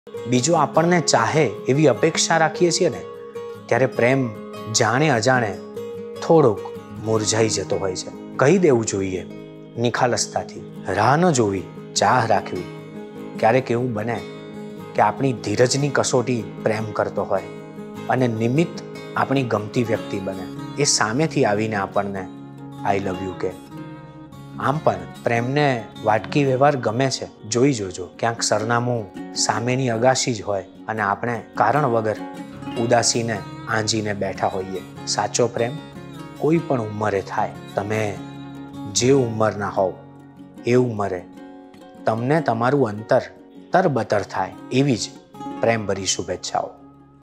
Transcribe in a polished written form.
બીજો આપણને ચાહે એવી અપેક્ષા રાખીએ છીએ ને, ત્યારે પ્રેમ જાણે અજાણે થોડોક મુરઝાઈ જતો હોય છે. કહી દેવું જોઈએ નિખાલસતાથી, રાહ ન જોવી, ચાહ રાખવી. ક્યારેક એવું બને કે આપણી ધીરજની કસોટી પ્રેમ કરતો હોય અને નિમિત્ત આપણી ગમતી વ્યક્તિ બને, એ સામેથી આવીને આપણને આઈ લવ યુ કે. આમ પણ પ્રેમને વાટકી વ્યવહાર ગમે છે. જોઈ જોજો, ક્યાંક સરનામું સામેની અગાશી જ હોય અને આપણે કારણ વગર ઉદાસીને આંજીને બેઠા હોઈએ. સાચો પ્રેમ કોઈ પણ ઉંમરે થાય. તમે જે ઉંમરના હોવ એ ઉંમરે તમને તમારું અંતર તરબતર થાય એવી જ પ્રેમભરી શુભેચ્છાઓ.